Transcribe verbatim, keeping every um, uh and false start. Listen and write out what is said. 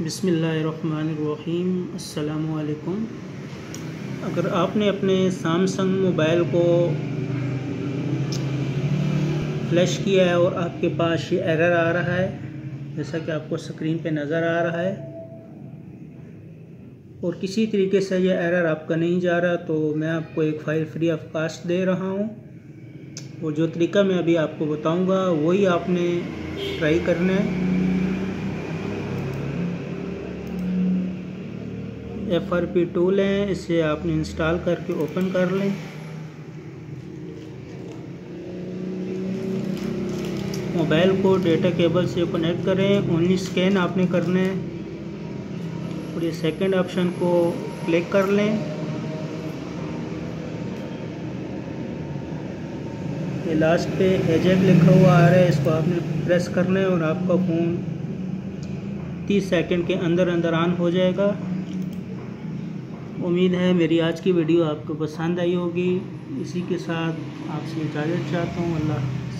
बिस्मिल्लाहिर्रहमानिर्रहीम। अस्सलामु अलैकुम। अगर आपने अपने सैमसंग मोबाइल को फ्लैश किया है और आपके पास ये एरर आ रहा है, जैसा कि आपको स्क्रीन पे नज़र आ रहा है, और किसी तरीके से ये एरर आपका नहीं जा रहा, तो मैं आपको एक फ़ाइल फ्री ऑफ कास्ट दे रहा हूँ। और जो तरीका मैं अभी आपको बताऊँगा वही आपने ट्राई करना है। एफ आर पी टूल है, इसे आपने इंस्टॉल करके ओपन कर लें। मोबाइल को डेटा केबल से कनेक्ट करें, ओनली स्कैन आपने करना है और ये सेकंड ऑप्शन को क्लिक कर लें। ये लास्ट पे एजेक लिखा हुआ आ रहा है, इसको आपने प्रेस करना है और आपका फ़ोन तीस सेकंड के अंदर अंदर ऑन हो जाएगा। उम्मीद है मेरी आज की वीडियो आपको पसंद आई होगी। इसी के साथ आपसे इजाज़त चाहता हूँ। अल्लाह।